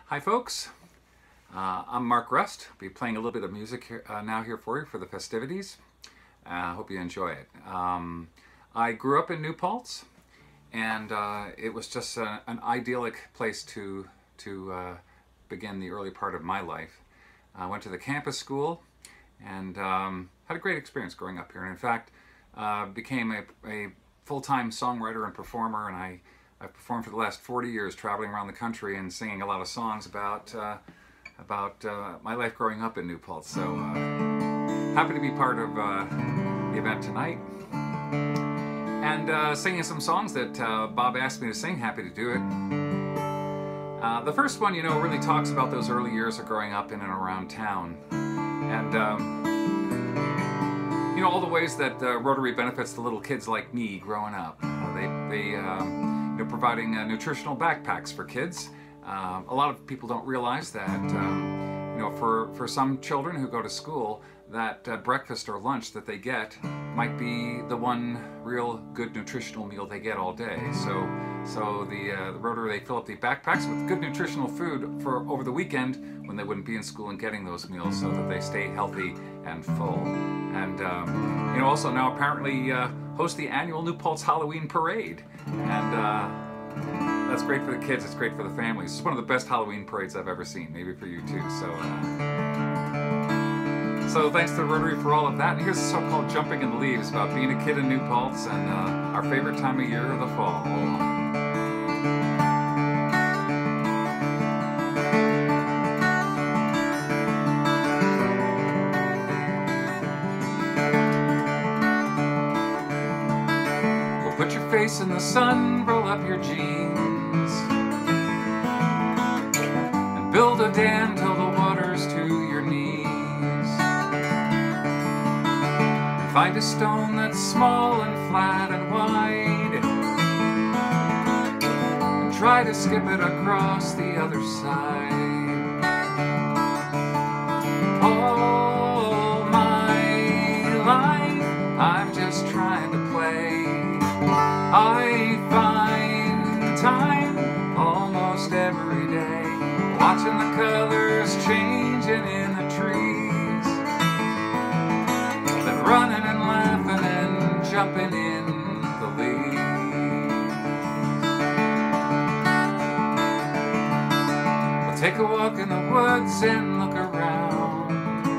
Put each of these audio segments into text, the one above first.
Hi folks, I'm Mark Rust. I'll be playing a little bit of music here, now here for you for the festivities. I hope you enjoy it. I grew up in New Paltz, and it was just an idyllic place to begin the early part of my life. I went to the campus school and had a great experience growing up here, and in fact became a full-time songwriter and performer, and I've performed for the last 40 years, traveling around the country and singing a lot of songs about my life growing up in New Paltz. So happy to be part of the event tonight, and singing some songs that Bob asked me to sing. Happy to do it. The first one, really talks about those early years of growing up in and around town, and all the ways that Rotary benefits the little kids like me growing up. They providing nutritional backpacks for kids. A lot of people don't realize that, for some children who go to school, that breakfast or lunch that they get might be the one real good nutritional meal they get all day. So the Rotary, they fill up the backpacks with good nutritional food for over the weekend when they wouldn't be in school and getting those meals, so that they stay healthy and full. And also now apparently host the annual New Paltz Halloween Parade, and that's great for the kids. It's great for the families. It's one of the best Halloween parades I've ever seen. Maybe for you too. So thanks to the Rotary for all of that. And here's a song called "Jumping in the Leaves," about being a kid in New Paltz and our favorite time of year, the fall. Put your face in the sun, roll up your jeans, and build a dam till the water's to your knees. And find a stone that's small and flat and wide, and try to skip it across the other side. All my life I'm just trying to play. I find time almost every day, watching the colors changing in the trees, then running and laughing and jumping in the leaves. Well, take a walk in the woods and look around,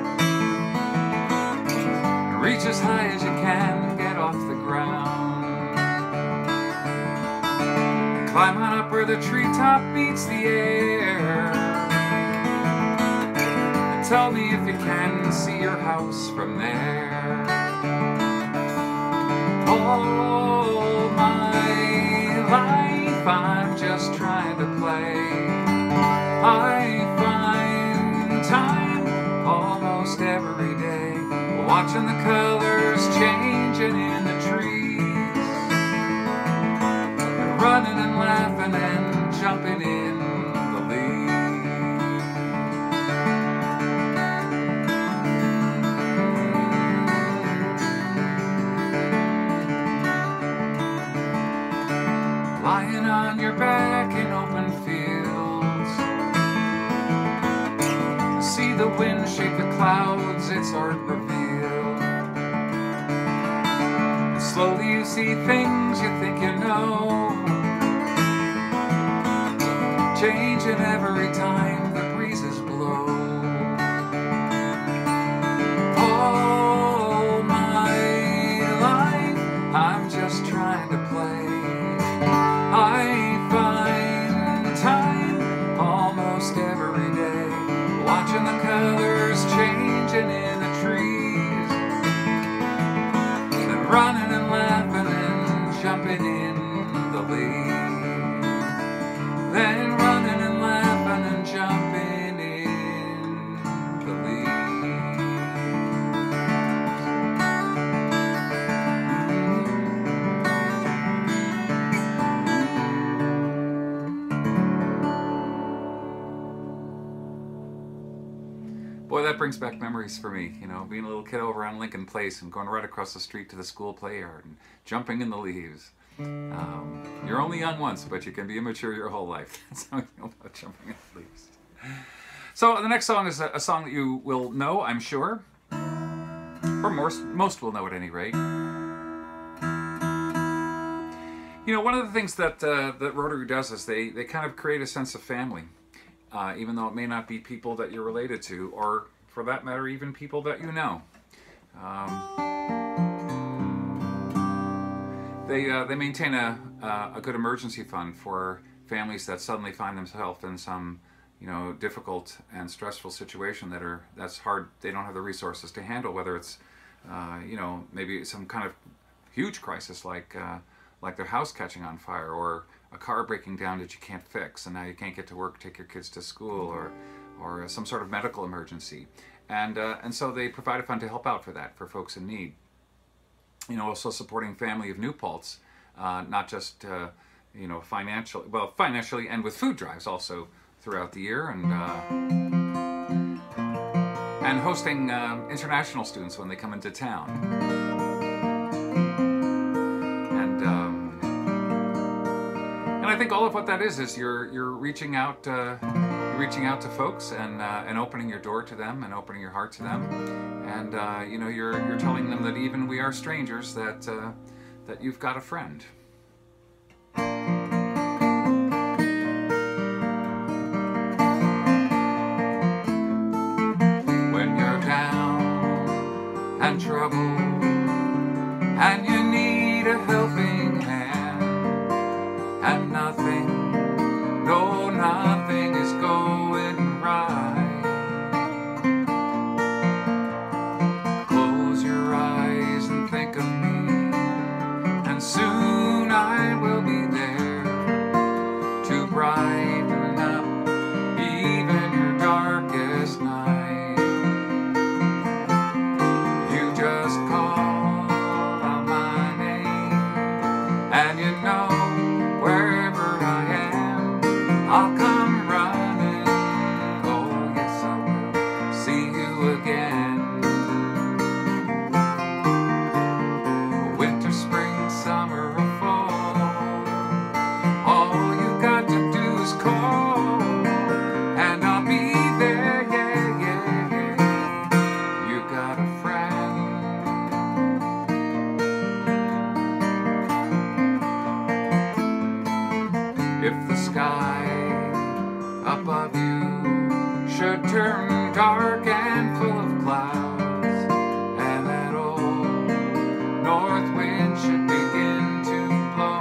and reach as high as you can and get off the ground. Climb on up where the treetop beats the air, and tell me if you can see your house from there. All my life I'm just trying to play. I find time almost every day, watching the colors changing in the trees, running and laughing and jumping in the leaves. Lying on your back in open fields, see the wind shake the clouds, its art revealed. And slowly you see things you think you know, changing every time the breezes blow. All my life I'm just trying to play. I find time almost every day, watching the colors changing in the trees, and running and laughing and jumping in the leaves. Then running and laughing and jumping in the leaves. Boy, that brings back memories for me, being a little kid over on Lincoln Place and going right across the street to the school play yard and jumping in the leaves. You're only young once, but you can be immature your whole life. That's how I feel about jumping off leaves. So the next song is a song that you will know, I'm sure. Or most will know at any rate. You know, one of the things that that Rotary does is they kind of create a sense of family, even though it may not be people that you're related to, or for that matter, even people that you know. They maintain a good emergency fund for families that suddenly find themselves in some, you know, difficult and stressful situation that's hard. They don't have the resources to handle, whether it's you know, maybe some kind of huge crisis like their house catching on fire, or a car breaking down that you can't fix and now you can't get to work, take your kids to school, or some sort of medical emergency, and so they provide a fund to help out for that, for folks in need. You know, also supporting Family of New Paltz, not just you know, financially and with food drives also throughout the year, and hosting international students when they come into town. And I think all of what that is you're reaching out to folks and opening your door to them and opening your heart to them, and you know, you're telling them that even we are strangers, that you've got a friend. And trouble, and you need a helping hand, and nothing is going right. Close your eyes and think of me, and soon I will be there to brighten up even your darkest night. And you know, wherever I am, I'll come running. Oh yes, I will see you again. Winter, spring, summer, or fall, all you got to do is call, and I'll be there, yeah, yeah, yeah. You got a friend. If the sky above you should turn dark and full of clouds, and that old north wind should begin to blow,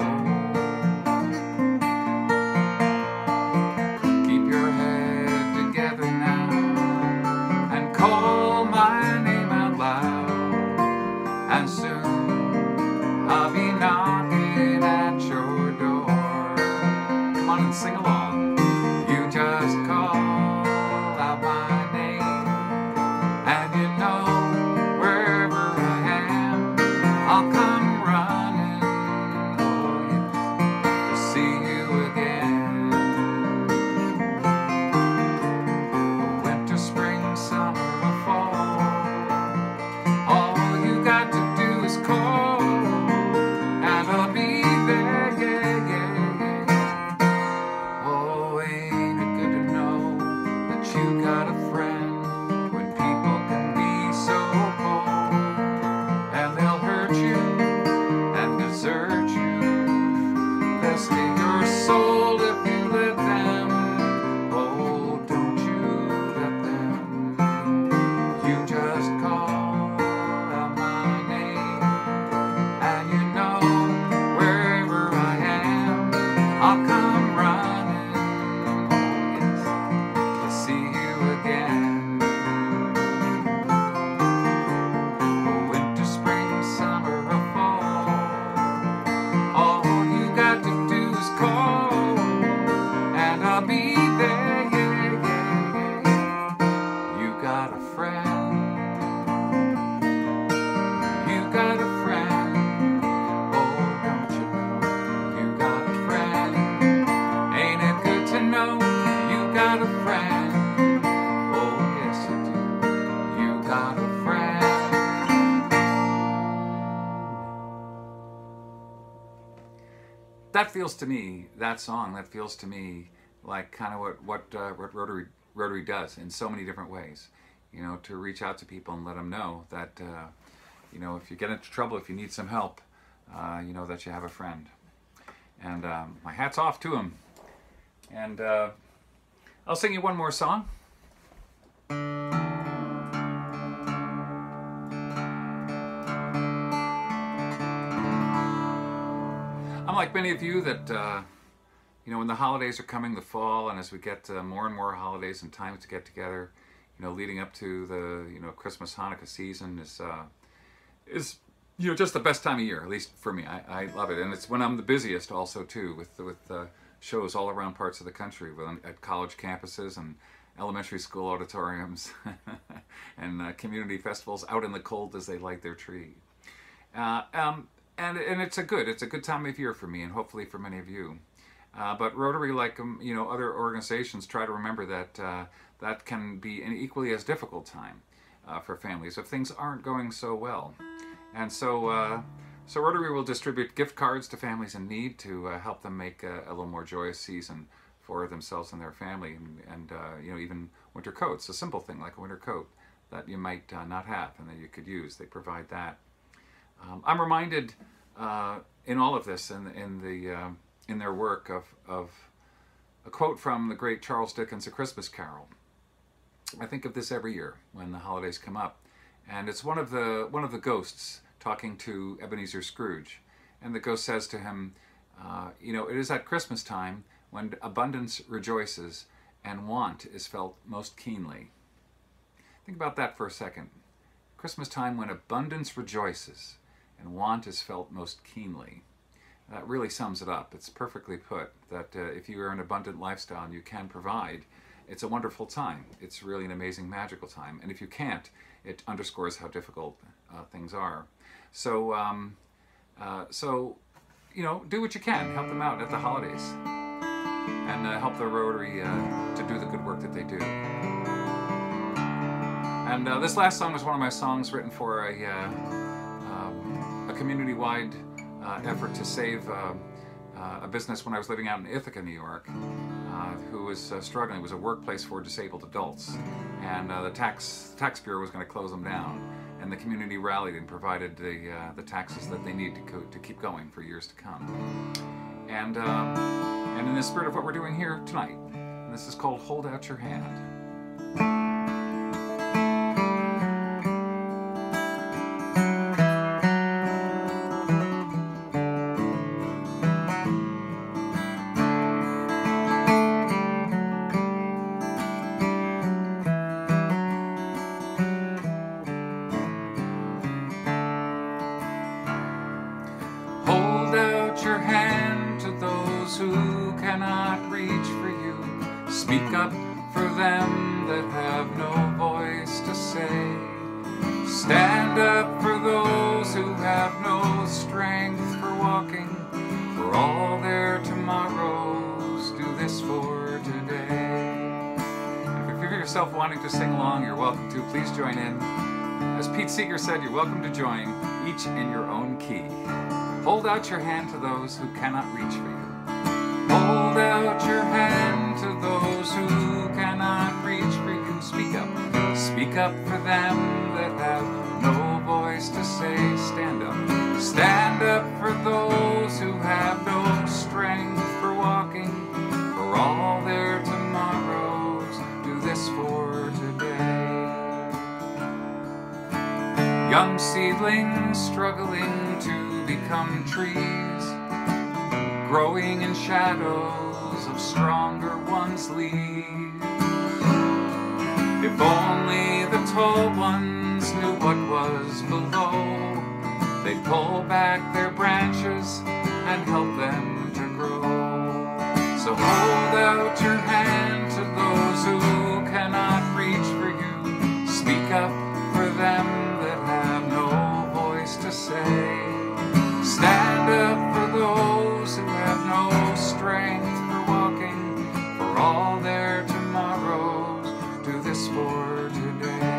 keep your head together now and call my name out loud, and soon I'll be knocking at your door. Come on and sing along. You just call out my name, and you know, wherever I am, I'll come running. Oh yes, to see you again. Winter, spring, summer, or fall, all you got to do is call, and I'll be there, yeah, yeah. You got a friend when people can be so cold, and they'll hurt you and desert you. They'll steal your soul if you let them. Oh, don't you let them. You just call out my name, and you know, wherever I am, I'll come running. See you again. Winter, spring, summer, or fall, all you got to do is call, and I'll be there, yeah, yeah, yeah. You got a friend. You got a friend. Oh, don't you know you got a friend? Ain't it good to know you got a friend? Got a friend. that feels to me, that song, that feels to me like kind of what Rotary does in so many different ways. You know, to reach out to people and let them know that, you know, if you get into trouble, if you need some help, you know that you have a friend. And my hat's off to him. And I'll sing you one more song. I'm like many of you that, you know, when the holidays are coming, the fall, and as we get more and more holidays and time to get together, you know, leading up to the, you know, Christmas, Hanukkah season is you know, just the best time of year, at least for me. I love it. And it's when I'm the busiest also, too, with shows all around parts of the country, at college campuses and elementary school auditoriums and community festivals out in the cold as they light their tree. And it's a good time of year for me, and hopefully for many of you. But Rotary, like you know, other organizations, try to remember that that can be an equally as difficult time for families if things aren't going so well. And so, so Rotary will distribute gift cards to families in need to help them make a little more joyous season for themselves and their family, and you know, even winter coats, a simple thing like a winter coat that you might not have and that you could use. They provide that. I'm reminded in all of this, in their work, of a quote from the great Charles Dickens' A Christmas Carol. I think of this every year when the holidays come up, and it's one of the ghosts talking to Ebenezer Scrooge, and the ghost says to him, you know, it is at Christmas time when abundance rejoices and want is felt most keenly. Think about that for a second. Christmas time when abundance rejoices and want is felt most keenly. That really sums it up. It's perfectly put, that if you are an abundant lifestyle and you can provide, it's a wonderful time. It's really an amazing, magical time. And if you can't, it underscores how difficult things are. So, so, you know, do what you can. Help them out at the holidays. And help the Rotary to do the good work that they do. And this last song was one of my songs written for a community-wide effort to save a business when I was living out in Ithaca, New York, who was struggling. It was a workplace for disabled adults, and the tax bureau was going to close them down. And the community rallied and provided the taxes that they need to keep going for years to come. And in the spirit of what we're doing here tonight, this is called "Hold Out Your Hand." Your hand to those who cannot reach for you. Speak up for them that have no voice to say. Stand up for those who have no strength for walking. For all their tomorrows, do this for today. If you feel yourself wanting to sing along, you're welcome to. Please join in. As Pete Seeger said, you're welcome to join, each in your own key. Hold out your hand to those who cannot reach for you. Hold out your hand to those who cannot reach for you. Speak up. Speak up for them that have no voice to say. Stand up. Stand up for those who have no strength for walking. For all their tomorrows, do this for today. Young seedlings struggling to become trees, growing in shadows of stronger ones' leaves. If only the tall ones knew what was below, they'd pull back their branches and help them to grow. So hold out your hand to those who cannot reach for you. Speak up for them that have no voice to say. Stand up for those who have no strength for walking. For all their tomorrows, do this for today.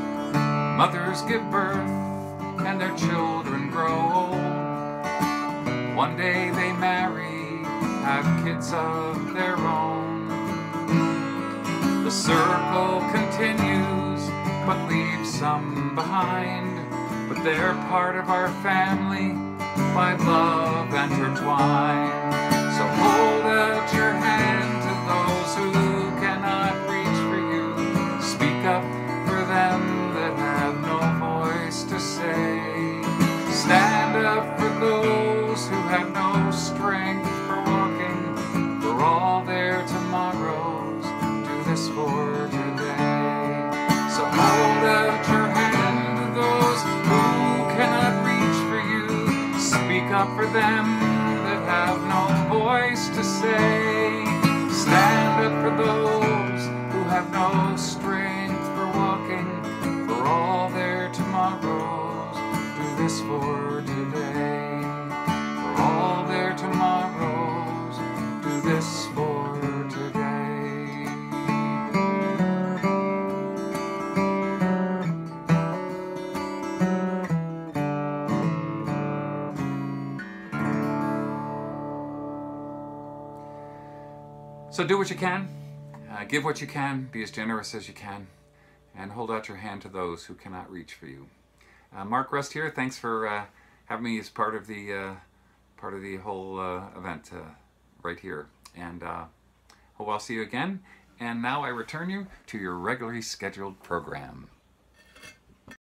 Mothers give birth and their children grow old. One day they marry, have kids of their own. The circle continues, but leaves some behind. But they're part of our family, by love intertwined. So hold out your hand to those who cannot reach for you. Speak up for them that have no voice to say. Stand up for those who have no strength for walking. For all their tomorrows, do this for today. So hold out your hand to those who cannot reach for you. Speak up for them that have no voice to say. Stand up for those who have no strength for walking. For all their tomorrows, do this for today. For all their tomorrows, do this for today. So do what you can, give what you can, be as generous as you can, and hold out your hand to those who cannot reach for you. Mark Rust here. Thanks for having me as part of the whole event right here. And hope I'll see you again. And now I return you to your regularly scheduled program.